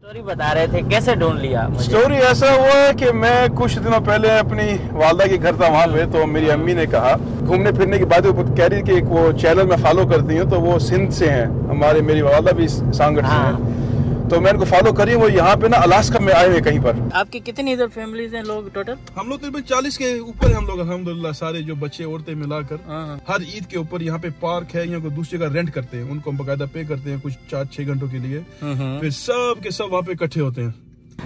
Story बता रहे थे, कैसे ढूंढ लिया मुझे? स्टोरी ऐसा हुआ है कि मैं कुछ दिनों पहले अपनी वालदा के घर था वहाँ पे, तो मेरी अम्मी ने कहा घूमने फिरने की बातें कह रही कि एक वो चैनल में फॉलो करती हूँ, तो वो सिंध से हैं, हमारे मेरी वालदा भी सांगड़ से हैं, तो मैं उनको फॉलो करी। वो यहाँ पे ना अलास्का में आए हुए कहीं पर। आपकी कितनी इधर फैमिलीज हैं लोग टोटल? हम लोग तकरीबन 40 के ऊपर हम लोग अल्हम्दुलिल्लाह, सारे जो बच्चे औरतें मिलाकर। हर ईद के ऊपर यहाँ पे पार्क है, यहाँ को दूसरी जगह रेंट करते हैं, उनको हम बाकायदा पे करते हैं कुछ 4-6 घंटों के लिए, फिर सब के सब वहाँ पे इकट्ठे होते हैं।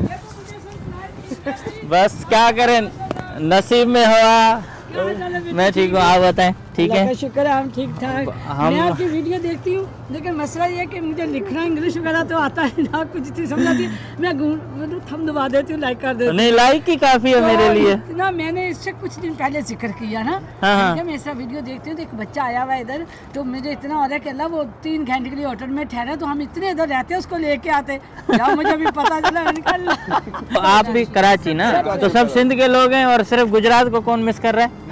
बस क्या करें, नसीब में हुआ। मैं ठीक हूँ, आप बताएं? ठीक है, शुक्र है, हम ठीक ठाक। मैं आपकी वीडियो देखती हूँ, लेकिन मसला ये है कि मुझे लिखना इंग्लिश वगैरह तो आता है ना, कुछ चीज समझ आती है, मैं थम दबा देती हूँ, लाइक कर देती हूँ। नहीं, लाइक ही काफी है मेरे लिए ना। मैंने इससे कुछ दिन पहले जिक्र किया ना, जब मैं ऐसा वीडियो देखती हूँ तो एक बच्चा आया हुआ इधर, तो मुझे इतना हो रहा है कि अल्लाह वो 3 घंटे के लिए होटल में ठहरा, तो हम इतने इधर रहते हैं, उसको लेके आते, मुझे भी पता चला। तो आप भी कराची ना, तो सब सिंध के लोग हैं और सिर्फ गुजरात को कौन मिस कर रहा है?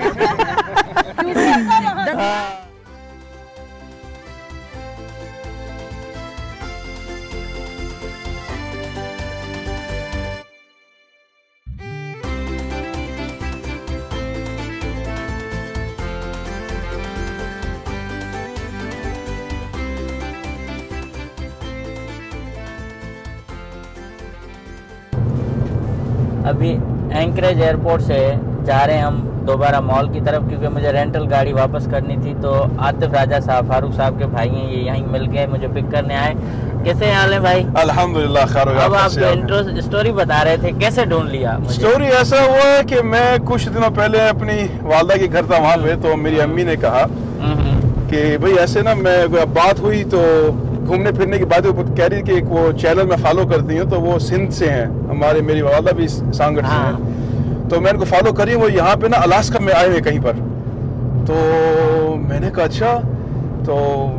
अभी एंकरेज एयरपोर्ट से जा रहे हैं हम दोबारा मॉल की तरफ, क्योंकि मुझे रेंटल गाड़ी वापस करनी थी। तो आतिफ राजा साहब, फारूक साहब के भाई हैं, ये यहीं मिल गए, मुझे पिक करने आए। कैसे हाल है भाई? अल्हम्दुलिल्लाह खैर। अब आप जो इंट्रो स्टोरी बता रहे थे, कैसे ढूंढ लिया मुझे? स्टोरी ऐसा हुआ है कि मैं कुछ दिनों पहले अपनी वालदा के घर था वहाँ पे, तो मेरी अम्मी ने कहा कि भाई ऐसे ना, मैं बात हुई तो घूमने फिरने की बातें कह रही कि एक वो चैनल में फॉलो करती हूँ, तो वो सिंध से हैं, हमारे मेरी वालदा भी सांगड़ से हैं, तो मैं उनको फॉलो करी। वो यहाँ पे ना अलास्का में आए हुए कहीं पर, तो मैंने कहा अच्छा, तो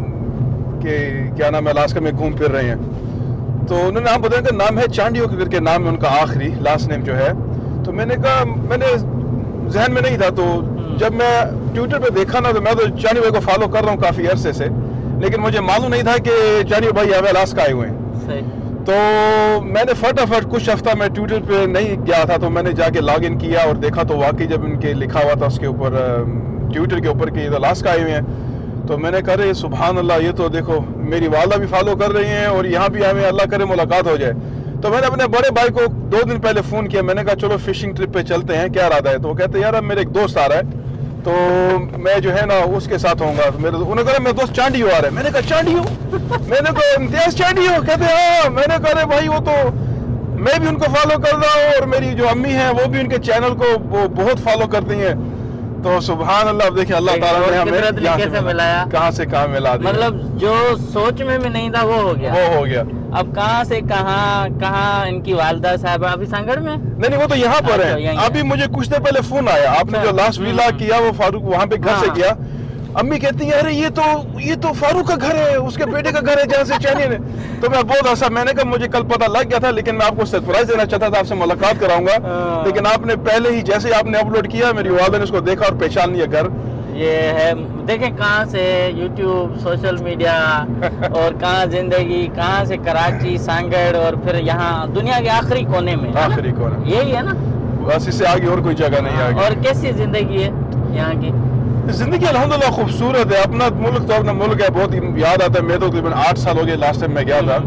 कि क्या नाम है, अलास्का में घूम फिर रहे हैं। तो उन्होंने नाम बताया कि नाम है चांडियो करके नाम है उनका, आखिरी लास्ट नेम जो है। तो मैंने कहा, मैंने जहन में नहीं था, तो जब मैं ट्विटर पे देखा ना, तो मैं तो चांडियो भाई को फॉलो कर रहा हूँ काफी अरसे से, लेकिन मुझे मालूम नहीं था कि चांडियो भाई यहाँ अलास्का आए हुए हैं। तो मैंने फटाफट कुछ हफ्ता मैं ट्विटर पे नहीं गया था, तो मैंने जाके लॉग इन किया और देखा, तो वाकई जब इनके लिखा हुआ था उसके ऊपर, ट्विटर के ऊपर कि ये अलास्का आए हुए हैं, तो मैंने कहा रे सुभान अल्लाह, ये तो देखो मेरी वाला भी फॉलो कर रही हैं और यहाँ भी हमें, अल्लाह करे मुलाकात हो जाए। तो मैंने अपने बड़े भाई को 2 दिन पहले फ़ोन किया, मैंने कहा चलो फिशिंग ट्रिप पे चलते हैं, क्या इरादा है? तो वो कहते यार अब मेरे एक दोस्त आ रहा है, तो मैं जो है ना उसके साथ होऊंगा। तो उन्होंने कहा मेरा दोस्त चांडियो आ रहा है। मैंने कहा चांडियो? मैंने कहा इम्तियाज चांडियो? कहते हाँ। मैंने कहा भाई वो तो मैं भी उनको फॉलो कर रहा हूँ और मेरी जो अम्मी है वो भी उनके चैनल को वो बहुत फॉलो करती हैं। तो सुभान अल्लाह, अब देखिए अल्लाह ताला ने हमें कैसे मिलाया, कहाँ से कहाँ मिला दिया। मतलब जो सोच में भी नहीं था वो हो गया, वो हो गया। अब कहाँ से कहाँ इनकी वालदा साहब अभी सांगड़ में? नहीं, वो तो यहाँ पर है। अभी मुझे कुछ देर पहले फोन आया, आपने जो लास्ट वीला किया वो फारूक वहाँ पे घर से किया। अम्मी कहती है अरे ये तो फारूक का घर है, उसके बेटे का घर है जहाँ से चांडियो ने। तो मैं बहुत हंसा, मैंने कहा मुझे कल पता लग गया था, लेकिन मैं आपको सरप्राइज देना चाहता था, आपसे मुलाकात कराऊंगा, लेकिन आपने पहले ही जैसे आपने अपलोड किया, मेरी वालदा ने उसको देखा और पहचान लिया घर। ये है, देखें कहाँ से यूट्यूब, सोशल मीडिया और कहाँ जिंदगी, कहाँ से कराची, सांगड़ और फिर यहाँ दुनिया के आखिरी कोने में, आखिरी कोने यही है ना, बस इससे आगे और कोई जगह नहीं आगे। और कैसी जिंदगी है यहाँ की? जिंदगी अल्हम्दुलिल्लाह खूबसूरत है। अपना मुल्क तो अपना मुल्क है, बहुत याद आता है। मैं तो तकरीबन 8 साल हो गए लास्ट टाइम मैं गया था।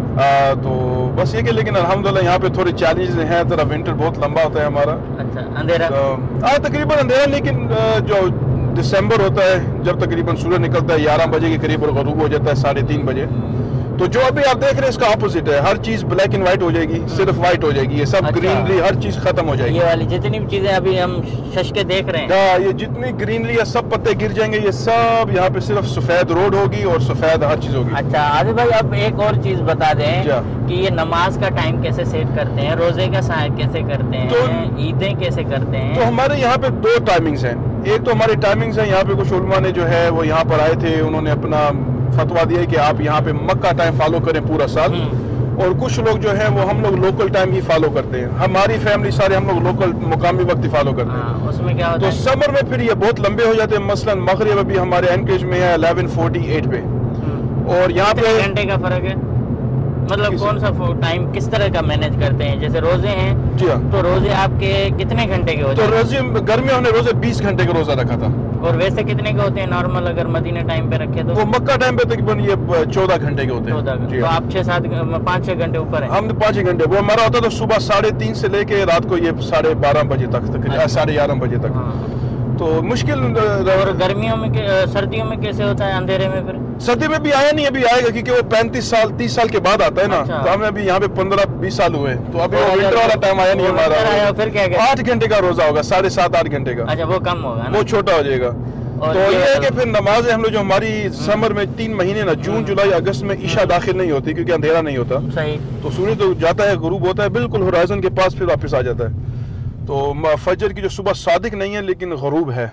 तो बस ये कि लेकिन अल्हम्दुलिल्लाह यहाँ पे थोड़ी चैलेंजेस हैं, तरह विंटर बहुत लंबा होता है हमारा। अच्छा, अंधेरा? तकरीबन अंधेरा, लेकिन जो दिसंबर होता है जब तकरीबन सूरज निकलता है 11 बजे के करीब और ग़ुरूब हो जाता है 3:30 बजे, तो जो अभी आप देख रहे हैं इसका ऑपोजिट है। हर चीज ब्लैक एंड व्हाइट हो जाएगी, सिर्फ व्हाइट हो जाएगी, ये सब ग्रीनरी, हर चीज खत्म हो जाएगी। ये वाली जितनी भी चीजें अभी हम शश देख रहे हैं, ये जितनी ग्रीनरी है सब पत्ते गिर जाएंगे, ये सब यहाँ पे सिर्फ सफेद रोड होगी और सफेद हर चीज होगी। अच्छा आदिल भाई, अब एक और चीज बता दें कि ये नमाज का टाइम कैसे सेट करते हैं, रोजे का कैसे करते हैं, तो ईदें कैसे करते हैं? तो हमारे यहाँ पे 2 टाइमिंग्स हैं। एक तो हमारी टाइमिंग्स है, यहाँ पे कुछ उलमा ने जो है वो यहाँ पर आए थे, उन्होंने अपना फतवा दिया कि आप यहाँ पे मक्का टाइम फॉलो करें पूरा साल, और कुछ लोग जो है वो हम लोग लोकल टाइम ही फॉलो करते हैं। हमारी फैमिली सारे हम लोग लोकल मुकामी वक्त ही फॉलो करते हैं। उसमें क्या होता है? तो समर में फिर ये बहुत लंबे हो जाते हैं। मसलन मगरिब अभी हमारे एनकेज में है 11:48 पे, और यहाँ पे घंटे का फर्क है। मतलब कौन सा टाइम किस तरह का मैनेज करते हैं? जैसे रोजे हैं जी हाँ, तो रोजे आपके कितने घंटे के होते तो हैं? रोजे गर्मी हमने रोजे 20 घंटे का रोजा रखा था। और वैसे कितने के होते हैं नॉर्मल अगर मदीना टाइम पे रखे तो? वो मक्का टाइम पे तकरीबन ये 14 घंटे के होते हैं। 14 जी तो हाँ। आप 5-6 घंटे ऊपर है। हम 5 घंटे, वो हमारा होता तो सुबह 3:30 से लेके रात को ये 12:30 बजे तक, तकरीबन 11:30 बजे तक। हाँ। तो मुश्किल। और गर्मियों में सर्दियों में कैसे होता है अंधेरे में फिर? सर्दी में भी आया नहीं, अभी आएगा क्योंकि वो 30 साल के बाद आता है ना। अच्छा। तो हमें अभी यहाँ पे 15-20 साल हुए, तो अभी तो विंटर वाला टाइम आया नहीं winter आया हमारा। फिर क्या कहते हैं? 8 घंटे का रोजा होगा, 7.5-8 घंटे का। अच्छा वो कम होगा ना? वो छोटा हो जाएगा। और तो ये है कि मतलब- फिर नमाजें हम लोग जो हमारी समर में 3 महीने ना, जून जुलाई अगस्त में ईशा दाखिल नहीं होती क्योंकि अंधेरा नहीं होता। सही। तो सूरज तो जाता है, गुरूब होता है बिल्कुल होराइजन के पास, फिर वापस आ जाता है। तो फजर की जो सुबह सादिक नहीं है लेकिन गुरूब है,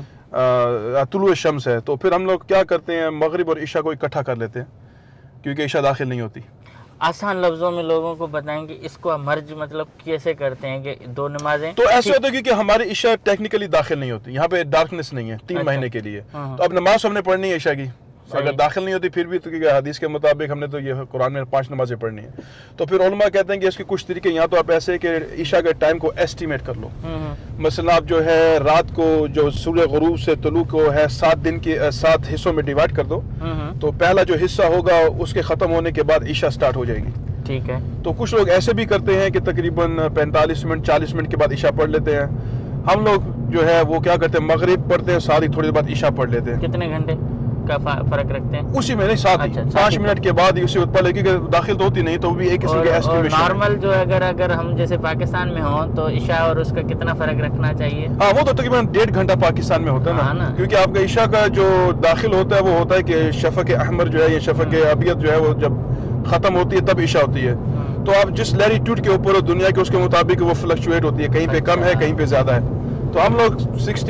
तुलुए शम्स है, तो फिर हम लोग क्या करते हैं, मगरिब और ईशा को इकट्ठा कर लेते हैं क्योंकि ईशा दाखिल नहीं होती। आसान लफ्जों में लोगों को बताएंगे इसको मर्ज मतलब कैसे करते हैं कि 2 नमाजें? तो ऐसा होता है क्योंकि हमारी ईशा टेक्निकली दाखिल नहीं होती, यहाँ पे डार्कनेस नहीं है 3 अच्छा। महीने के लिए। हाँ। तो अब नमाज हमने पढ़नी है ईशा की, सही। अगर दाखिल नहीं होती फिर भी तो क्योंकि हदीस के मुताबिक हमने तो ये कुरान में 5 नमाजें पढ़नी है। तो फिर उलमा कहते हैं कि इसके कुछ तरीके, यहाँ तो आप ऐसे है कि ईशा के टाइम को एस्टिमेट कर लो। मसलन आप जो है रात को जो सूर्य गुरूब से तुलू को है 7 दिन के 7 हिस्सों में डिवाइड कर दो, तो पहला जो हिस्सा होगा उसके ख़त्म होने के बाद ईशा स्टार्ट हो जाएगी। ठीक है। तो कुछ लोग ऐसे भी करते हैं कि तकरीबन 45 मिनट 40 मिनट के बाद ईशा पढ़ लेते हैं। हम लोग जो है वो क्या करते हैं, मगरिब पढ़ते हैं, सारी थोड़ी देर बाद ईशा पढ़ लेते हैं। कितने घंटे का फर्क रखते हैं? उसी में नहीं, साथ ही अच्छा, 5 मिनट के बाद ही उसी वक्त पढ़, क्योंकि दाखिल तो होती नहीं, तो भी एक किस्म के एस्टिमेशन है। नॉर्मल जो अगर हम जैसे पाकिस्तान में हो तो ईशा और उसका कितना फर्क रखना चाहिए? हाँ, वो तो तकरीबन 1.5 घंटा पाकिस्तान में होता है हाँ ना, ना। क्योंकि आपका ईशा का जो दाखिल होता है वो होता है कि शफक अहमर जो है, ये शफक अबियत जो है वो जब खत्म होती है तब ईशा होती है। तो आप जिस लैटीट्यूड के ऊपर हो दुनिया के, उसके मुताबिक वो फ्लक्चुएट होती है, कहीं पे कम है कहीं पे ज्यादा है। तो हम लोग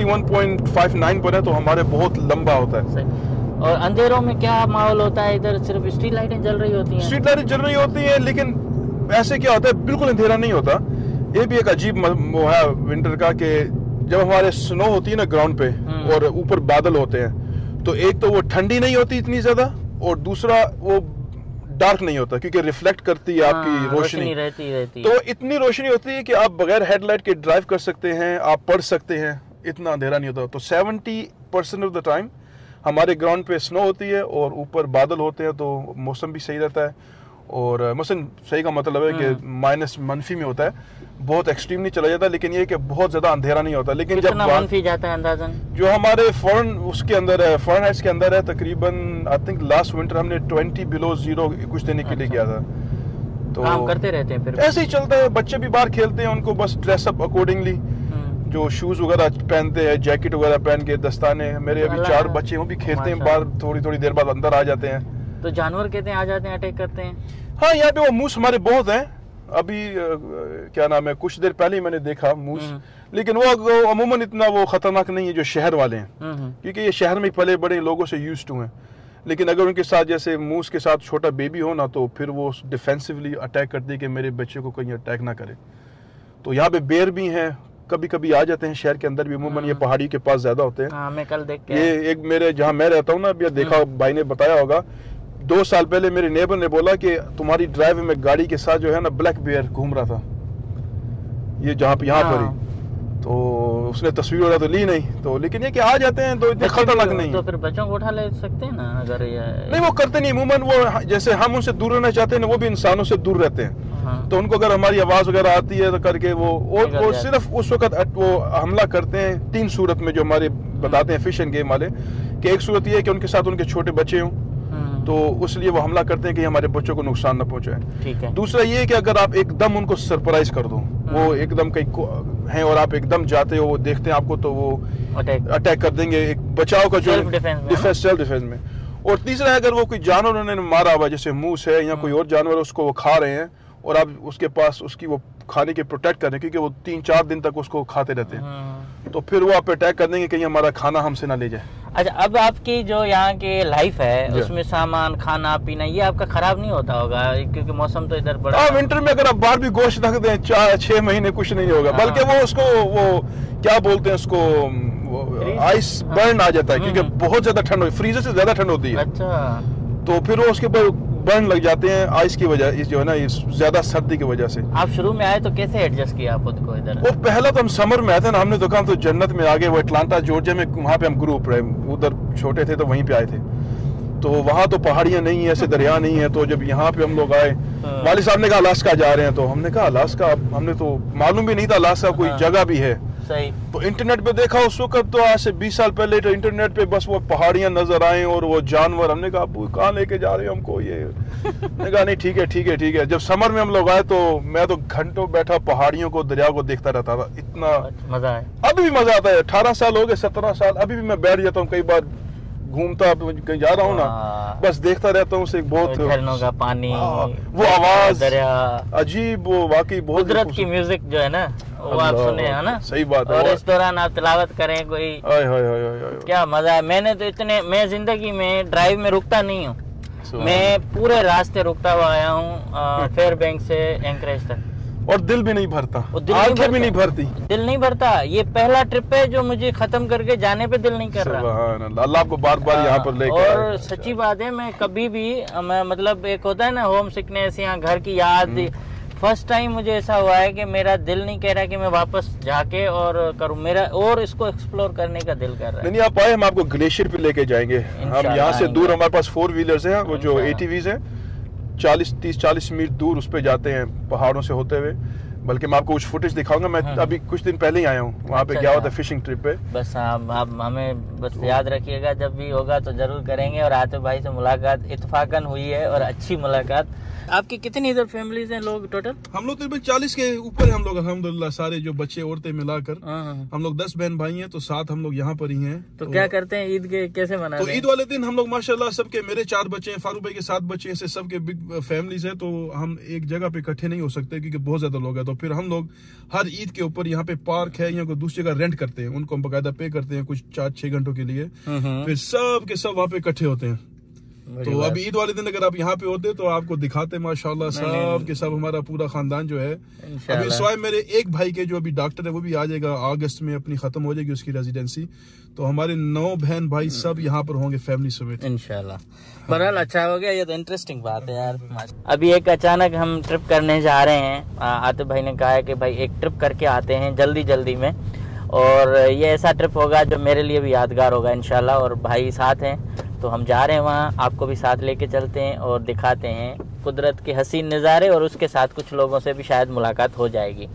61.59 पर है, तो हमारे बहुत लंबा होता है। सही। और अंधेरों में क्या माहौल होता है इधर? सिर्फ स्ट्रीट लाइटें जल रही होती हैं? स्ट्रीट लाइटें जल रही होती है, लेकिन ऐसे क्या होता है, बिल्कुल अंधेरा नहीं होता। ये भी एक अजीब वो है विंटर का कि जब हमारे स्नो होती है ना ग्राउंड पे और ऊपर बादल होते हैं, तो एक तो वो ठंडी नहीं होती इतनी ज्यादा, और दूसरा वो डार्क नहीं होता क्योंकि रिफ्लेक्ट करती है आपकी रोशनी रहती है। तो इतनी रोशनी होती है कि आप बगैर हेडलाइट के ड्राइव कर सकते हैं, आप पढ़ सकते हैं, इतना अंधेरा नहीं होता। तो 70% ऑफ द टाइम हमारे ग्राउंड पे स्नो होती है और ऊपर बादल होते हैं, तो मौसम भी सही रहता है। और मौसम सही का मतलब है कि मनफी में होता है, बहुत एक्सट्रीम नहीं चला जाता, लेकिन ये कि बहुत ज्यादा अंधेरा नहीं होता। लेकिन जब मनफी जाता है अंदाजन जो हमारे फॉरेन उसके अंदर है, फ़ारेनहाइट के अंदर है, तकरीबन आई थिंक लास्ट विंटर हमने 20 बिलो 0 कुछ देने के लिए गया था। तो काम करते रहते हैं फिर ऐसे ही चलता है, बच्चे भी बाहर खेलते हैं, उनको बस ड्रेस अप अकॉर्डिंगली, जो शूज वगैरह पहनते हैं, जैकेट वगैरह पहन के, दस्ताने। मेरे अभी 4 बच्चे वो भी खेलते हैं बाहर, थोड़ी देर बाद अंदर आ जाते हैं। तो जानवर कहते हैं आ जाते हैं, अटैक करते हैं? हाँ, यहाँ पे वो मूस हमारे बहुत हैं। अभी क्या नाम है, कुछ देर पहले ही मैंने देखा मूस, लेकिन वो अमूमन इतना वो खतरनाक नहीं है जो शहर वाले हैं, क्योंकि ये शहर में पले बड़े लोगों से यूज टू हैं। लेकिन अगर उनके साथ जैसे मूस के साथ छोटा बेबी हो ना, तो फिर वो डिफेंसिवली अटैक करती है कि मेरे बच्चे को कहीं अटैक ना करे। तो यहाँ पे बेर भी हैं, कभी कभी आ जाते हैं शहर के अंदर भी, अमूमन ये पहाड़ी के पास ज्यादा होते हैं। हाँ, मैं कल देख के ये एक मेरे जहाँ मैं रहता हूँ ना, अभी देखा, भाई ने बताया होगा, 2 साल पहले मेरे नेबर ने बोला कि तुम्हारी ड्राइव में गाड़ी के साथ जो है ना ब्लैक बेयर घूम रहा था, ये जहाँ पे यहाँ पर ही। तो उसने तस्वीर वगैरह तो ली नहीं, तो लेकिन ये कि आ जाते हैं तो इतने खतरनाक नहीं। तो फिर बच्चों को उठा ले सकते हैं ना अगर ये नहीं, वो करते नहीं अमूमन। वो जैसे हम उनसे दूर रहना चाहते हैं ना, वो भी इंसानों से दूर रहते हैं। हाँ। तो उनको अगर हमारी आवाज वगैरह आती है तो करके वो सिर्फ उस वक्त वो हमला करते हैं 3 सूरत में, जो हमारे बताते हैं फिश एंड गेम वाले, कि एक सूरत ये है कि उनके साथ उनके छोटे बच्चे हों, तो उसलिए वो हमला करते हैं कि हमारे बच्चों को नुकसान न पहुंचाए। ठीक है। दूसरा ये है कि अगर आप एकदम उनको सरप्राइज कर दो, वो एकदम कहीं हैं और आप एकदम जाते हो, वो देखते हैं आपको, तो वो अटैक कर देंगे। एक बचाव का जो सेल्फ डिफेंस में। और तीसरा है अगर वो कोई जानवर उन्होंने मारा हुआ, जैसे मूस है या कोई और जानवर, उसको वो खा रहे हैं और आप उसके पास उसकी वो खाने के प्रोटेक्ट कर रहे हैं, क्योंकि वो 3-4 दिन तक उसको खाते रहते हैं, तो फिर वो आप अटैक कर देंगे कहीं हमारा खाना हमसे ना ले जाए। अच्छा, अब आपकी जो यहाँ की लाइफ है उसमें सामान, खाना पीना, ये आपका खराब नहीं होता होगा क्योंकि मौसम तो इधर बड़ा। हाँ, विंटर में अगर आप बाहर भी गोश्त रख दें 4-6 महीने कुछ नहीं होगा, बल्कि वो उसको वो क्या बोलते हैं उसको, आइस बर्न आ जाता है, क्योंकि बहुत ज्यादा ठंड होती है, फ्रीजर से ज्यादा ठंड होती है। अच्छा। तो फिर वो उसके ऊपर बर्न लग जाते हैं आइस की वजह, इस जो है ना इस ज्यादा सर्दी की वजह से। आप शुरू में आए तो कैसे एडजस्ट किया खुद को इधर? वो पहला तो हम समर में आए थे ना, हमने तो कहा तो जन्नत में आगे, वो अटलांटा जॉर्जिया में, वहाँ पे हम ग्रुप रहे, उधर छोटे थे तो वहीं पे आए थे। तो वहाँ तो पहाड़ियाँ नहीं है, ऐसे दरिया नहीं है। तो जब यहाँ पे हम लोग आए, वालिद साहब ने कहा अलास्का जा रहे हैं, तो हमने कहा अलास्का, हमने तो मालूम भी नहीं था अलास्का कोई जगह भी है। सही। तो इंटरनेट पे देखा उस वक्त, तो आज से 20 साल पहले तो इंटरनेट पे बस वो पहाड़ियां नजर आए और वो जानवर। हमने कहा अबू कहाँ लेके जा रहे हो हमको ये? मैंने कहा नहीं ठीक है ठीक है ठीक है। जब समर में हम लोग आए तो मैं तो घंटों बैठा पहाड़ियों को, दरिया को देखता रहता था, इतना मजा है। अभी भी मजा आता है। 18 साल हो गए, 17 साल, अभी भी मैं बैठ जाता हूँ, कई बार घूमता कहीं जा रहा हूँ ना, बस देखता रहता हूँ उसे। बहुत झरनों का पानी, वो आवाज, दरिया, अजीब, वो वाकई बहुत कुदरत की म्यूजिक जो है ना, वो आप सुने है ना। सही बात है। और इस दौरान आप तिलावत करें कोई, क्या मजा है। मैंने तो इतने, मैं जिंदगी में ड्राइव में रुकता नहीं हूँ, मैं पूरे रास्ते रुकता हुआ आया हूँ, फेयरबैंक से एंकरेज तक, और दिल भी नहीं भरता, आंखें भी नहीं भरती, दिल नहीं भरता। ये पहला ट्रिप है जो मुझे खत्म करके जाने पे दिल नहीं कर रहा। अल्लाह आपको बार बार यहाँ पर लेकर आए। और सच्ची बात है, मैं कभी भी, मैं मतलब एक होता है ना होम सिकनेस या घर की याद, फर्स्ट टाइम मुझे ऐसा हुआ है कि मेरा दिल नहीं कह रहा कि मैं वापस जाके और करूं, मेरा और इसको एक्सप्लोर करने का दिल कर रहा है। नहीं आप आए, हम आपको ग्लेशियर पे लेके जाएंगे। हम यहाँ से दूर, हमारे पास 4 व्हीलर्स हैं, वो जो ATVs हैं, 30-40 मील दूर उस पे जाते हैं पहाड़ों से होते हुए। बल्कि मैं आपको कुछ फुटेज दिखाऊंगा। मैं अभी कुछ दिन पहले ही आया हूँ, वहाँ पे गया हुआ था फिशिंग ट्रिप पे। बस आप हमें बस याद रखिएगा, जब भी होगा तो जरूर करेंगे। और आतिफ भाई से मुलाकात इत्तेफाकन हुई है और अच्छी मुलाकात। आपकी कितनी इधर फैमिलीज हैं लोग टोटल? हम लोग तकरीबन 40 के ऊपर हम लोग, अल्हम्दुलिल्लाह, सारे जो बच्चे औरतें मिलाकर हम लोग 10 बहन भाई हैं, तो 7 हम लोग यहाँ पर ही हैं। तो क्या करते हैं ईद के, कैसे मनाते हैं? तो ईद वाले दिन हम लोग माशाल्लाह सबके, मेरे 4 बच्चे हैं, फारूक भाई के 7 बच्चे, ऐसे सबके बिग फैमिलीज है, तो हम एक जगह पे इकट्ठे नहीं हो सकते क्योंकि बहुत ज्यादा लोग हैं। तो फिर हम लोग हर ईद के ऊपर यहाँ पे पार्क है या कोई दूसरी जगह रेंट करते हैं, उनको हम बाकायदा पे करते हैं कुछ 4-6 घंटों के लिए, फिर सब के सब वहाँ पे इकट्ठे होते हैं। तो अब ईद वाले दिन अगर आप यहाँ पे होते तो आपको दिखाते माशाल्लाह, सब के सब हमारा पूरा खानदान जो है। अभी सिवाय मेरे एक भाई के जो अभी डॉक्टर है, वो भी आ जाएगा अगस्त में, अपनी खत्म हो जाएगी उसकी रेजिडेंसी। तो हमारे 9 बहन भाई सब यहाँ पर होंगे फैमिली समेत इंशाल्लाह। बहरहाल अच्छा हो गया, ये तो इंटरेस्टिंग बात है यार। अभी एक अचानक हम ट्रिप करने जा रहे हैं। आतिफ भाई ने कहा है कि भाई एक ट्रिप करके आते हैं जल्दी में, और ये ऐसा ट्रिप होगा जो मेरे लिए भी यादगार होगा इंशाल्लाह। और भाई साथ हैं तो हम जा रहे हैं वहाँ, आपको भी साथ लेके चलते हैं और दिखाते हैं कुदरत के हसीन नज़ारे, और उसके साथ कुछ लोगों से भी शायद मुलाकात हो जाएगी।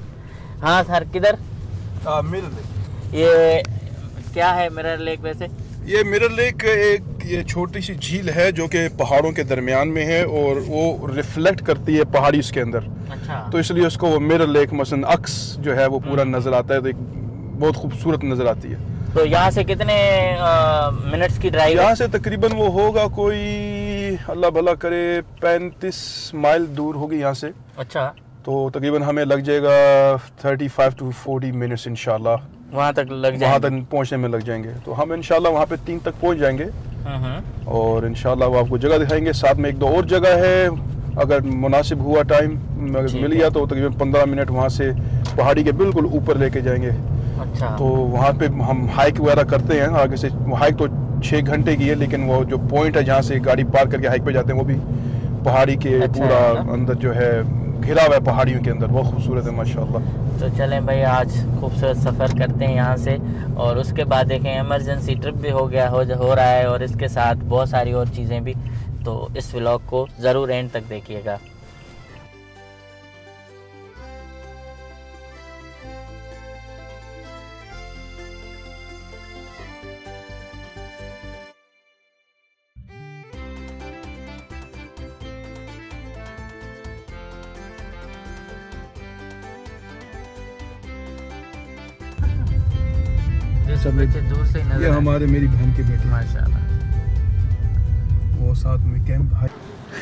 हाँ सर, किधर? Mirror lake. ये क्या है मिरर लेक? वैसे ये मिरर लेक एक ये छोटी सी झील है जो कि पहाड़ों के दरमियान में है, और वो रिफ्लेक्ट करती है पहाड़ी के अंदर। अच्छा। तो इसलिए उसको वो मिरर लेक, मसलन अक्स जो है वो पूरा नजर आता है, तो एक बहुत खूबसूरत नजर आती है। तो यहाँ से कितने मिनट्स की ड्राइव? यहाँ से तकरीबन वो होगा कोई, अल्लाह भला करे, 35 माइल दूर होगी यहाँ से। अच्छा। तो तकरीबन हमें लग जाएगा 35 to 40 मिनट्स इंशाल्लाह, वहाँ तक लग जाएंगे, वहाँ तक पहुँचने में लग जाएंगे। तो हम इंशाल्लाह वहाँ पे 3 तक पहुँच जाएंगे, और इंशाल्लाह वो आपको जगह दिखाएंगे। साथ में 1-2 और जगह है, अगर मुनासिब हुआ टाइम मिल गया तो तकरीबन 15 मिनट वहाँ से पहाड़ी के बिल्कुल ऊपर लेके जाएंगे। अच्छा। तो वहाँ पे हम हाइक वगैरह करते हैं आगे से। हाइक तो 6 घंटे की है, लेकिन वो जो पॉइंट है जहाँ से गाड़ी पार्क करके हाइक पे जाते हैं, वो भी पहाड़ी के पूरा अंदर जो है घिरा हुआ है पहाड़ियों के अंदर, बहुत खूबसूरत है माशाल्लाह। तो चलें भाई, आज खूबसूरत सफ़र करते हैं यहाँ से, और उसके बाद देखें इमरजेंसी ट्रिप भी हो रहा है, और इसके साथ बहुत सारी और चीज़ें भी। तो इस व्लॉग को ज़रूर एंड तक देखिएगा। सब दूर से नजर, ये हमारे मेरी बहन के बेटे माशाल्लाह, वो साथ में कैंप भाई।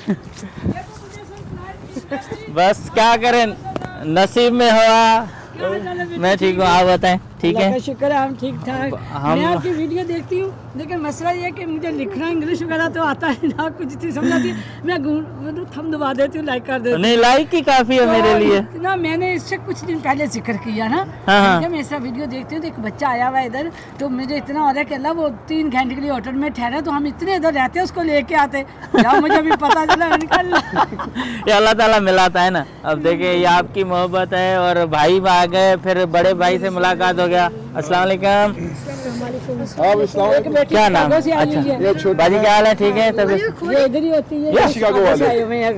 बस क्या करें, नसीब में हुआ। मैं ठीक हूँ, आप बताएं? ठीक है, शुक्र है, हम ठीक ठाक। मैं आपकी वीडियो देखती हूँ, लेकिन मसला ये है कि मुझे लिखना इंग्लिश वगैरह तो आता है ना, कुछ चीज़ समझ आती है, मैं थम दबा देती हूँ, लाइक कर देती हूँ। नहीं, लाइक ही काफी है मेरे लिए ना। मैंने इससे कुछ दिन पहले जिक्र किया ना, जब मैं ऐसा वीडियो देखती हूँ तो एक बच्चा आया हुआ इधर, तो मुझे इतना हो रहा है कि अल्लाह वो 3 घंटे के लिए होटल में ठहरा, तो हम इतने इधर रहते हैं उसको लेके आते, जब मुझे भी पता चला ये अल्लाह ताला मिलाता है ना। अब देखिए ये आपकी मोहब्बत है, और भाई आ गए, फिर बड़े भाई से मुलाकात हो गया। अस्सलाम वालेकुम। क्या नाम? अच्छा बाजी, क्या हाल है? ठीक है, तब इधर ही होती है। शिकागो वाले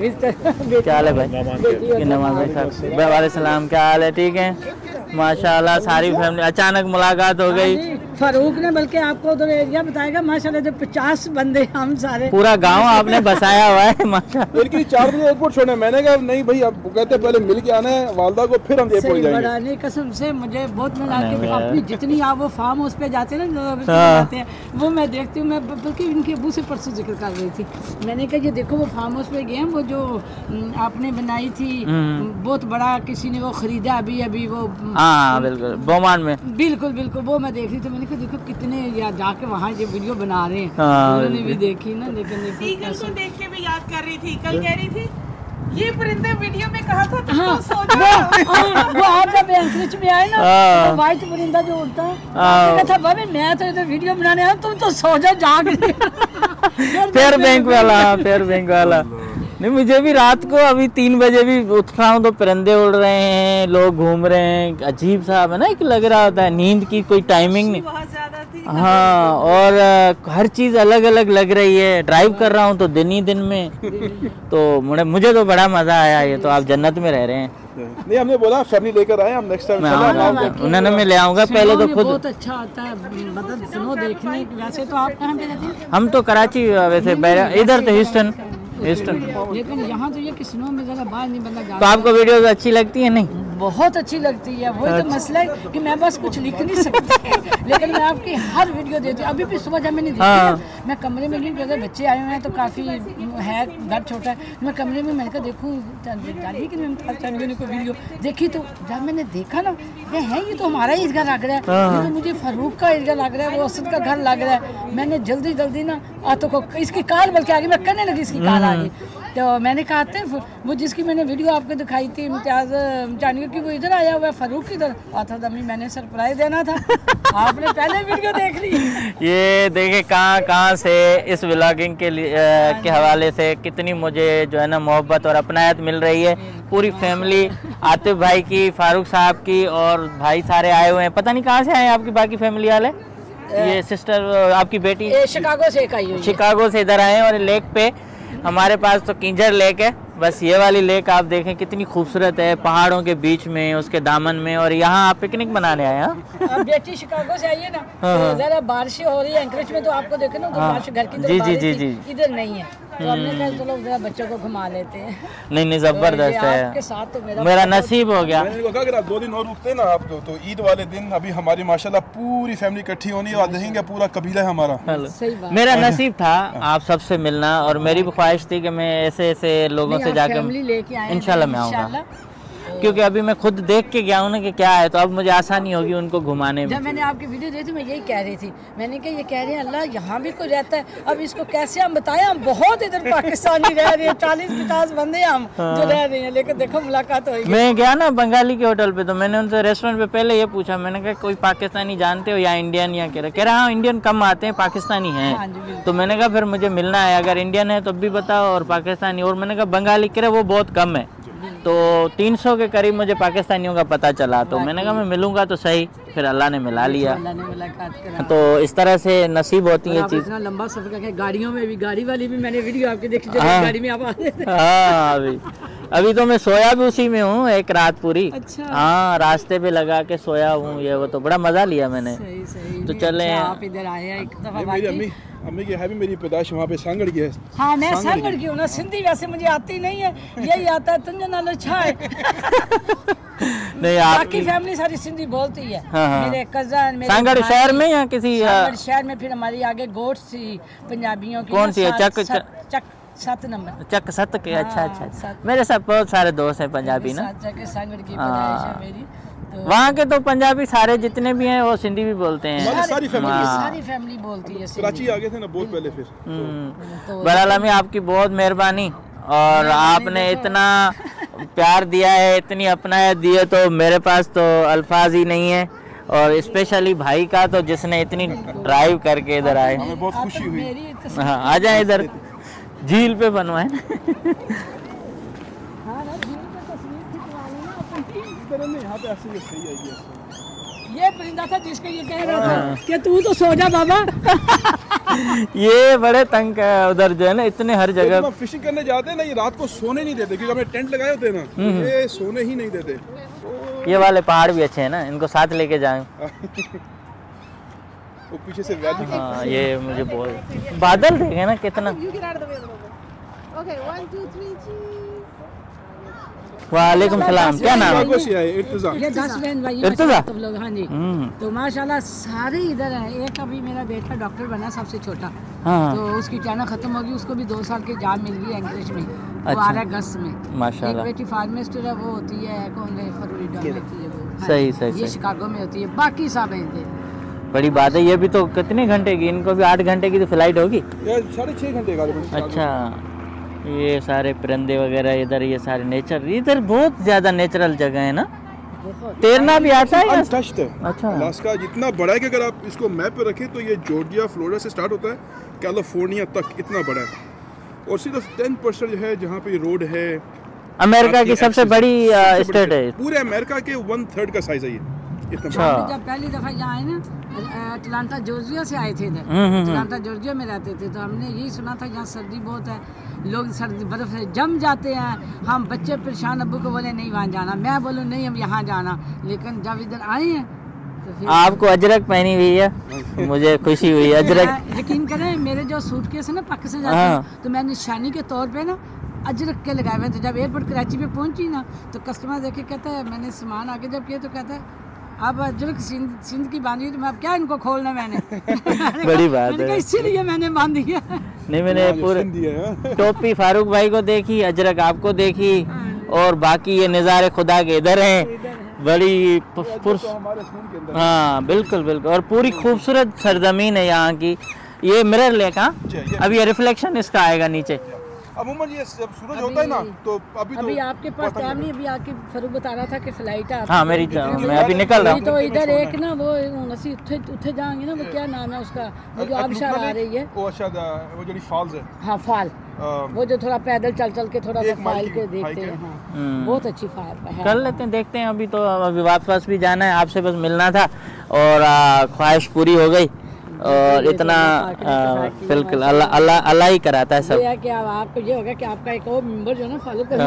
क्या हाल है भाई? नवाज भाई साहब, वाले सलाम, क्या हाल है? ठीक है माशाल्लाह, सारी फैमिली, अचानक मुलाकात हो गई। फारूक ने बल्कि आपको उधर एरिया बताएगा माशाल्लाह, जो 50 बंदे हम सारे, पूरा गांव आपने बसाया हुआ है माशाल्लाह। लेकिन 4 बजे एयरपोर्ट छोड़ना, मैंने कहा नहीं भाई, अब कहते पहले मिल के आना है वालदा को, फिर हम एयरपोर्ट जाएंगे। बढ़ाने कसम से मुझे बहुत मजा आती है, अपनी जितनी आप वो फार्म हाउस पे जाते हैं ना, जाते हैं, वो मैं देखती हूँ। मैं बल्कि इनके अबू से परसों जिक्र कर रही थी, मैंने कहा ये देखो वो फार्म हाउस पे गए, वो जो आपने बनाई थी बहुत बड़ा, किसी ने वो खरीदा अभी वो, हाँ बिल्कुल बोमान में, बिल्कुल बिल्कुल, वो मैं देख रही थी। मैंने कहा देखो कितने या जाके वहाँ ये वीडियो बना रहे हैं, उन्होंने भी देखी ना। लेकिन ईगल को देख के भी याद कर रही थी, कल कह रही थी ये परिंदे वीडियो में कहा था तुम हाँ, तो सो जाओ। वो आप जब एंकरेज में आए ना, व्हाइट परिंदा जो उड़ता है, था भाभी मैं तो इधर वीडियो बनाने आया, तुम तो सो जाओ, जाग रही। फेयर बैंक वाला नहीं, मुझे भी रात को अभी 3 बजे भी उठ रहा हूँ तो परिंदे उड़ रहे हैं, लोग घूम रहे हैं, अजीब सा है ना, एक लग रहा होता है, नींद की कोई टाइमिंग नहीं। बहुत ज्यादा थी। हाँ, और हर चीज अलग अलग लग रही है। ड्राइव कर रहा हूँ तो दिन ही दिन में, तो मुझे तो बड़ा मजा आया। ये तो आप जन्नत में रह रहे हैं। नहीं, हमने बोला फैमिली लेकर आए, हम नेक्स्ट टाइम उन्होंने मैं ले आऊंगा, पहले तो खुद। बहुत अच्छा आता है मतलब स्नो देखने। वैसे तो आप कहाँ पे रहते हैं? हम तो कराची, वैसे इधर तो ह्यूस्टन। लेकिन यहाँ तो ये कि स्नो में जरा बाहर नहीं बंदा जाता। तो आपको वीडियोस अच्छी लगती है? नहीं, बहुत अच्छी लगती है। वही तो मसला है कि मैं बस कुछ लिख नहीं सकती, लेकिन मैं आपकी हर वीडियो देती हूँ। अभी भी सुबह जब मैंने देखी ना, मैं कमरे में गई, अगर बच्चे आए हुए हैं तो काफ़ी है, घर छोटा है, मैं कमरे में मैंने कहा देखूँ डाली कि मैंने कोई वीडियो देखी, तो जब मैंने देखा ना, ये तो हमारा ही ईदगाह लग रहा है, ये तो मुझे फारूक का ईदगाह लग रहा है, वो असद का घर लग रहा है। मैंने जल्दी ना आतो को इसकी कार बल्कि आगे मैं करने लगी, इसकी कार आगे, तो मैंने कहा था वो जिसकी मैंने वीडियो आपको दिखाई थी इम्तियाज़ जानिए कि वो इधर आया हुआ है, फारूक किधर आता था, मैंने सरप्राइज देना था, आपने पहले वीडियो देख ली। ये देखे कहाँ से इस व्लॉगिंग के लिए के हवाले से कितनी मुझे जो है ना मोहब्बत और अपनायत मिल रही है। पूरी फैमिली, आतिफ भाई की, फारूक साहब की, और भाई सारे आए हुए हैं। पता नहीं कहाँ से आए आपकी बाकी फैमिली वाले। ये सिस्टर आपकी बेटी शिकागो से आई हुई, शिकागो से इधर आए, और लेक पे हमारे पास तो किंजर लेक है। बस ये वाली लेक आप देखें कितनी खूबसूरत है, पहाड़ों के बीच में, उसके दामन में, और यहाँ आप पिकनिक मनाने आए हैं। अब बेटी शिकागो से आई है ना, तो जरा बारिशें हो रही है एंकरेज में, तो आपको देखे ना, तो बारिश घर की जी इधर नहीं है, तो हमने कहा चलो जरा बच्चों को घुमा लेते हैं। नहीं जबरदस्त है, आपके साथ तो मेरा नसीब हो गया। मैंने कहा अगर आप 2 दिन और रुकते ना आप, तो ईद वाले दिन अभी हमारी माशाल्लाह पूरी फैमिली इकट्ठी होनी है, और देखेंगे पूरा कबीला है हमारा। सही बात, मेरा नसीब था आप सबसे मिलना, और मेरी भी ख्वाहिश थी कि मैं ऐसे लोगों से जाकर इंशाल्लाह मैं आऊँगा, क्योंकि अभी मैं खुद देख के गया हूँ ना कि क्या है, तो अब मुझे आसानी होगी उनको घुमाने में। जब मैंने आपकी वीडियो देखी मैं यही कह रही थी, मैंने कहा ये कह रहे हैं अल्लाह यहाँ भी कोई रहता है, अब इसको कैसे हम बताएं, हम बहुत इधर पाकिस्तानी रह रहे हैं, 40-50 बंदे हम जो रह रहे हैं, लेकिन देखो मुलाकात होगी। मैं गया ना बंगाली के होटल पे, तो मैंने उनसे रेस्टोरेंट पे पहले ये पूछा, मैंने कहा कोई पाकिस्तानी जानते हो या इंडियन, या कह रहा हाँ इंडियन कम आते हैं, पाकिस्तानी हैं। तो मैंने कहा फिर मुझे मिलना है, अगर इंडियन है तो भी बताओ, और पाकिस्तानी, और मैंने कहा बंगाली, कह रहे वो बहुत कम है। तो 300 के करीब मुझे पाकिस्तानियों का पता चला, तो मैंने कहा मैं मिलूंगा तो सही, फिर अल्लाह ने मिला लिया। तो इस तरह से नसीब होती है चीज। लंबा सफर करके गाड़ियों में भी, गाड़ी वाली भी मैंने वीडियो आपकी देखी, गाड़ी में आप आ रहे थे। हाँ, अभी तो मैं सोया भी उसी में हूँ, एक रात पूरी। अच्छा। हाँ, रास्ते पे लगा के सोया हूँ, ये वो तो बड़ा मजा लिया मैंने। सही। तो चले आप इधर आए हैं एक दफा। अम्मी की है भी मेरी पैदाइश वहाँ पे सांगड़ की है। हाँ, मैं सांगड़ की हूँ ना, सिंधी वैसे मुझे आती नहीं है, यही आता है तुझे ना अच्छा है। नहीं, बाकी फैमिली सारी सिंधी बोलती है। मेरे कजन, सांगड़ शहर में या किसी शहर में, फिर हमारी आगे गोट्स थी पंजाबियों की। कौन सी है? 7 नंबर। चक सत के, अच्छा अच्छा। सात। मेरे साथ बहुत सारे दोस्त हैं पंजाबी ना। वहाँ के तो पंजाबी सारे जितने भी हैं वो सिंधी भी बोलते हैं। सारी फैमिली बोलती है। कराची आ गए थे ना बहुत पहले फिर। बहरहाल अम्मी आपकी बहुत मेहरबानी, और आपने इतना प्यार दिया है, इतनी अपनायत दी है, तो मेरे पास तो अल्फाज ही नहीं है। और स्पेशली भाई का तो, जिसने इतनी ड्राइव करके इधर आए। हमें बहुत खुशी हुई। हाँ आ जाए इधर, झील पे बनवाए। ये परिंदा था जिसका ये कह रहा था कि तू तो सो जा बाबा। ये बड़े तंग है उधर जो है ना, इतने हर जगह फिशिंग करने जाते हैं ना, ये रात को सोने नहीं देते क्योंकि हमें टेंट लगाए होते हैं ना, ये सोने ही नहीं देते। ये वाले पहाड़ भी अच्छे हैं ना, इनको साथ लेके जाएं। वो पीछे से वैली। हाँ ये मुझे बहुत, बादल देखे ना कितना। वालेकुम सलाम, क्या नाम है? ये 10 बहन भाई इर्तुजा सब लोग। हाँ जी। तो माशाल्लाह सारे इधर हैं। एक अभी मेरा बेटा डॉक्टर बना, सबसे छोटा। हाँ। तो उसकी ट्रेनिंग खत्म होगी, उसको भी 2 साल की जॉब मिल गई एंकरेज में। वो अच्छा। आ रहा है अगस्त में। माशाल्लाह। एक बेटी फार्मासिस्ट है, वो होती है कौन है फ्लोरिडा में होती है वो। हाँ, सही सही ये सही। शिकागो में होती है, बाकी सब हैं इधर। बड़ी बात है। ये भी तो कितने घंटे की, इनको भी 8 घंटे की तो फ्लाइट होगी। 6.5 घंटे का। अच्छा, ये सारे परिंदे वगैरह इधर, ये सारे नेचर, इधर बहुत ज्यादा नेचुरल जगह है ना। तैरना भी आता है या? अनटच्ड है। अच्छा। अलास्का जितना बड़ा है कि अगर आप इसको मैप पे रखें तो ये जॉर्जिया फ्लोरिडा से स्टार्ट होता है, कैलिफोर्निया तक इतना बड़ा है। और सिर्फ 10% जो है जहाँ पे रोड है। अमेरिका की सबसे बड़ी स्टेट है। पूरे अमेरिका के 1/3 का साइज है ये, इतना अच्छा। बड़ा। जब पहली दफा यहाँ आए ना, अटलांटा जॉर्जिया से आए थे इधर। अटलांटा जॉर्जिया में रहते थे, तो हमने यही सुना था यहाँ सर्दी बहुत है, लोग सर्दी बर्फ से जम जाते हैं। हम बच्चे परेशान, अब्बू को बोले नहीं वहाँ जाना, मैं बोलूँ नहीं हम यहाँ जाना। लेकिन जब इधर आए हैं तो फिर आपको अजरक पहनी हुई है, मुझे खुशी हुई। अजरक यकीन करें, मेरे जो सूटकेस है ना पाकिस्तान जाते हैं, तो मैंने निशानी के तौर पे ना अजरक के लगाए हुए थे। जब एयरपोर्ट कराची पे पहुंची ना, तो कस्टमर देखे कहता है, मैंने सामान आगे जब किया तो कहता है अब अजरक सिंध की बांधी, तो मैं अब क्या इनको खोलना मैंने। बड़ी बात है, इसीलिए मैंने बांध दिया। नहीं मैंने पूरे टोपी फारूक भाई को देखी, अजरक आपको देखी, और बाकी ये नज़ारे खुदा के इधर हैं। बड़ी हाँ बिल्कुल बिल्कुल, और पूरी खूबसूरत सरजमीन है यहाँ की। ये मिरर लेक, हाँ अब ये रिफ्लेक्शन इसका आएगा नीचे। अमूमन ये जब सूरज होता है ना, तो अभी आपके पास टाइम नहीं, अभी आपकी फरूक बता रहा था कि फ्लाइट है। हाँ मेरी, मैं अभी निकल रहा हूँ। तो इधर एक ना वो उसी उठे जाएंगे ना, वो क्या नाम है उसका, वो जो आबशार आ रही है, वो शायद वो जो फॉल्स है। हाँ फॉल, वो जो थोड़ा पैदल चल चल के थोड़ा सा फॉल के देखते हैं। हाँ बहुत अच्छी फॉल है, कर लेते हैं, देखते हैं। अभी तो अभी वापस भी जाना है, आपसे बस मिलना था और ख्वाहिश पूरी हो गई। और इतना बिल्कुल अल्लाह ही कराता है सब। कि आपको ये होगा कि आपका एक और मेंबर जो है ना फॉलो कर,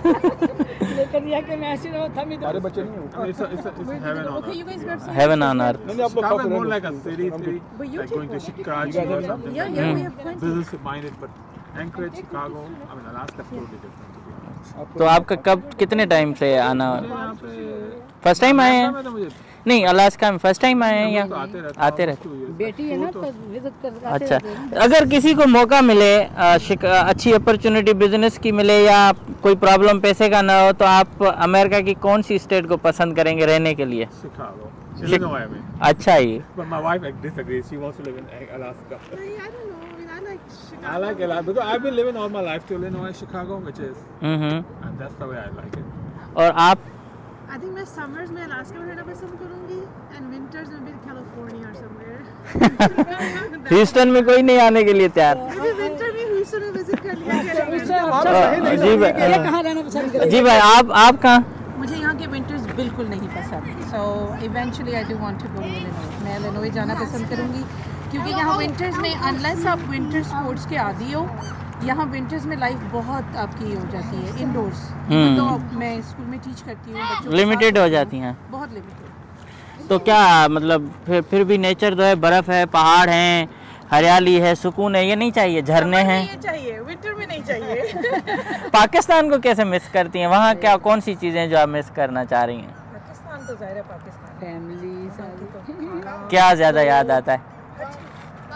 लेकिन ये कि मैं ऐसे रहो था मैं सारे बच्चे नहीं हेवन ऑन अर्थ। नहीं आप लोग more like a city, like going to Chicago or something. Yeah, Business minded, but Anchorage, Chicago, I mean Alaska is totally different. तो आपका कब कितने टाइम से आना, फर्स्ट टाइम आए हैं? नहीं अलास्का में फर्स्ट टाइम आए हैं या आते रहते? बेटी है ना, तो विजिट कर। अच्छा, अगर किसी को मौका मिले, अच्छी अपॉर्चुनिटी बिजनेस की मिले, या कोई प्रॉब्लम पैसे का ना हो, तो आप अमेरिका की कौन सी स्टेट को पसंद करेंगे रहने के लिए? Chicago, Illinois, I mean. अच्छा ही। But my wife disagrees. She wants to live in Alaska. I don't know. I mean, I like Chicago. I like Alaska because I've been living all my life to Illinois, Chicago, which is, and that's the way I like it. और आप? I think मैं summers में Alaska में रहना पसंद करूँगी and winters में भी California or somewhere. ह्यूस्टन में कोई नहीं आने के लिए तैयार? Maybe winter में Houston में visit कर लिया। जी भाई, कहाँ रहना पसंद करेंगे? जी भाई आप कहाँ? मुझे यहाँ के विंटर्स बिल्कुल नहीं पसंद। So eventually I do want to go to Illinois. मैं इलिनॉय जाना पसंद करूँगी क्योंकि यहाँ विंटर्स में अनलेस आप विंटर स्पोर्ट्स के आदी हो, यहाँ विंटर्स में लाइफ बहुत आपकी हो जाती है इंडोर्स। तो मैं स्कूल में टीच करती हूँ, बच्चों लिमिटेड हो जाती हैं बहुत लिमिटेड। तो क्या मतलब फिर भी नेचर तो है, बर्फ़ है, पहाड़ हैं, हरियाली है, सुकून है, ये नहीं चाहिए? झरने हैं? ये चाहिए, विंटर में नहीं चाहिए। पाकिस्तान को कैसे मिस करती हैं? वहाँ क्या कौन सी चीज़ें जो आप मिस करना चाह रही हैं? पाकिस्तान तो ज़ाहिर है, पाकिस्तान फैमिली क्या ज़्यादा याद आता है?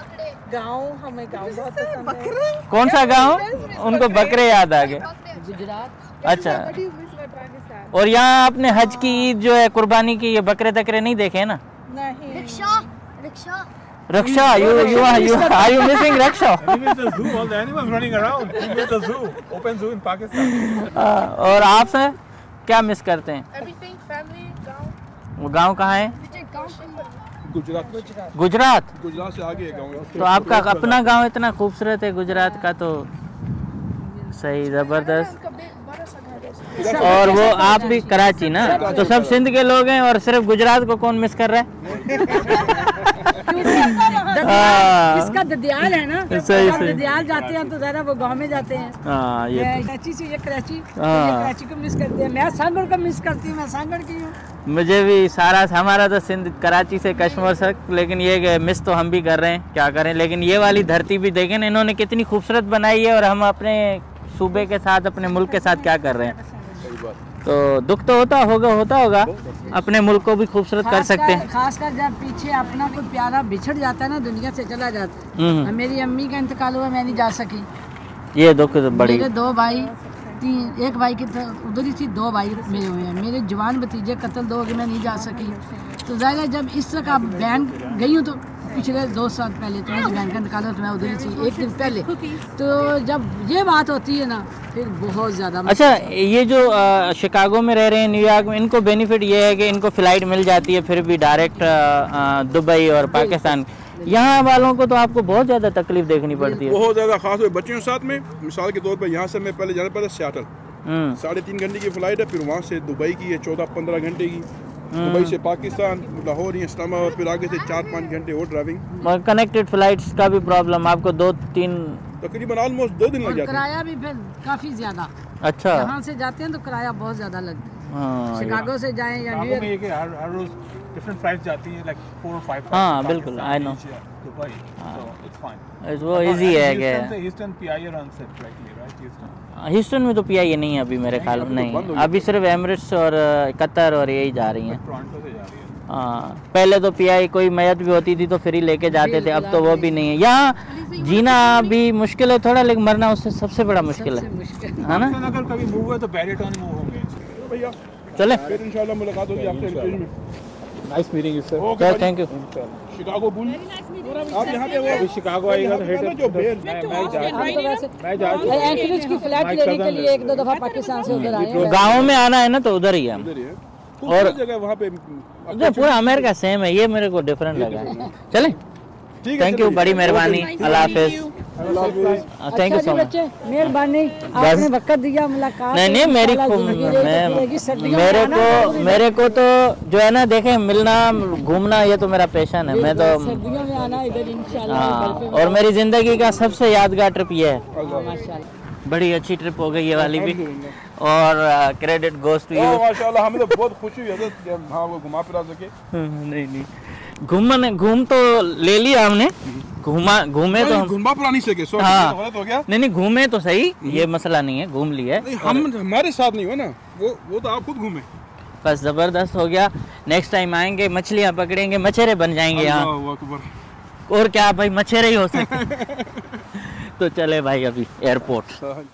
गाँव, हमें गाँव बहुत पसंद है। कौन सा गांव? उनको बकरे याद आ गए। गुजरात। अच्छा, और यहाँ आपने हज की ईद जो है कुर्बानी की, ये बकरे तकरे नहीं देखे ना? नहीं। रक्षा, you are you missing Raksha? We miss the zoo, all the animals running around. We miss the zoo, open zoo in Pakistan. और आप सर क्या मिस करते हैं? Everything, family, गाँव। वो गांव कहाँ है? गुजरात गुजरात से आगे गाँव। तो आपका अपना गांव इतना खूबसूरत है गुजरात का, तो सही, जबरदस्त। और वो आप भी कराची ना, तो सब सिंध के लोग हैं और सिर्फ गुजरात को कौन मिस कर रहा है? इसका ददियाल है ना, सही जब ददियाल जाते हैं तो ज़रा वो गांव में जाते हैं। हाँ, ये तो। कराची से ये कराची, तो ये कराची को मिस करते हैं। मैं सांगड़ को मिस करती हूँ, मैं सांगड़ की हूँ। मुझे भी सारा, हमारा तो सिंध कराची से कश्मीर तक, लेकिन ये मिस तो हम भी कर रहे हैं, क्या करें। लेकिन ये वाली धरती भी देखें ना, इन्होंने कितनी खूबसूरत बनाई है, और हम अपने सूबे के साथ, अपने मुल्क के साथ क्या कर रहे हैं। तो दुख तो होता होगा, अपने मुल्क को भी खूबसूरत कर सकते हैं। खासकर जब पीछे अपना कोई प्यारा बिछड़ जाता है ना, दुनिया से चला जाता है। मेरी अम्मी का इंतकाल हुआ, मैं नहीं जा सकी। ये दुख तो बड़ी। मेरे 2 भाई, एक भाई की उधर ही थी, 2 भाई मेरे हुए हैं। मेरे जवान भतीजे कत्ल 2 हो गए, मैं नहीं जा सकी। तो ज़ाहिर है जब इस तरह का बैन गई हूँ, तो पिछले 2 साल पहले तो मेरी बहन का इंतकाल, तो मैं उधर ही थी 1 दिन पहले। तो जब ये बात होती है ना, फिर बहुत ज़्यादा। अच्छा, ये जो शिकागो में रह रहे हैं, न्यूयॉर्क में, इनको बेनिफिट ये है कि इनको फ़्लाइट मिल जाती है फिर भी डायरेक्ट दुबई और पाकिस्तान। यहाँ वालों को तो आपको बहुत ज़्यादा तकलीफ देखनी पड़ती है। बहुत ज़्यादा, खास कर बच्चों के साथ में। मिसाल के तौर पर यहाँ से मैं पहले जाना पड़ता सियाटल, 3.5 घंटे की फ़्लाइट है, फिर वहाँ से दुबई की है 14-15 घंटे की, दुबई से पाकिस्तान, लाहौर, इस्लामाबाद, फिर आगे से 4-5 घंटे और ड्राइविंग। और कनेक्टेड फ्लाइट्स का भी प्रॉब्लम, आपको 2-3 तकरीबन ऑलमोस्ट 2 दिन लग जाते हैं। किराया भी फिर काफ़ी ज़्यादा। अच्छा, यहाँ से जाते हैं तो किराया बहुत ज़्यादा लगता है। शिकागो से जाएं या शिकागो में ये कि हर रोज डिफरेंट फ्लाइट्स जाती हैं, लाइक 4 or 5। हाँ बिल्कुल, I know, Dubai, so it's fine। वो इजी है कि eastern PIA runs it directly, right? Houston में तो PIA नहीं है अभी मेरे ख्याल में, नहीं, अभी सिर्फ एमिरेट्स और कतर और यही जा रही हैं। टोरंटो से जा रही है। हाँ, पहले तो PIA कोई मैयत भी होती थी तो फ्री लेके जाते थे, अब तो वो भी नहीं है। यहाँ जीना भी मुश्किल है थोड़ा, लेकिन मरना उससे सबसे बड़ा मुश्किल है ना। अगर कभी मूव हुआ तो बैरिटन मूव होंगे भैया, चले, फिर इंशाल्लाह मुलाकात होगी आपसे। Nice meeting you sir. Okay, thank you. Chicago bull, आप यहाँ पे वो शिकागो आएगा तो हेड जो बेर मैं एंकरेज की फ्लाइट लेने के लिए 1-2 दफा पाकिस्तान से उधर आए हैं। गाँव में आना है ना तो उधर ही है हम। और जगह वहाँ पे जो पूरा अमेरिका सेम है, ये मेरे को डिफरेंट लगा। चले, थैंक यू, बड़ी मेहरबानी, अल्लाह हाफिज़, थैंक यू सो मच। मेहरबानी, आपने वक्त दिया, मुलाकात। नहीं, मेरे को तो जो है ना, देखें, मिलना घूमना ये तो मेरा पैशन है। मैं तो सर्दियों में आना इधर इंशाल्लाह। हाँ, और मेरी ज़िंदगी का सबसे यादगार ट्रिप ये है। बड़ी अच्छी ट्रिप हो गई ये वाली भी, और क्रेडिट गोज़ टू यू। माशाल्लाह, हमें तो बहुत खुशी हुई है कि हाँ वो घुमा फिरा सके। नहीं, घूम तो ले लिया हमने, घूमे तो घुमा फिरा नहीं सके। हाँ, गलत हो गया। नहीं, घूमे तो सही, ये मसला नहीं है, घूम लिया है। हम हमारे साथ नहीं हो ना, वो तो आप खुद घूमे। बस ज़बरदस्त हो गया। नेक्स्ट टाइम आएंगे, मछलियाँ पकड़ेंगे, मछेरे बन जाएंगे यहाँ, और क्या भाई, मछेरे ही हो सकते। तो चले भाई अभी एयरपोर्ट।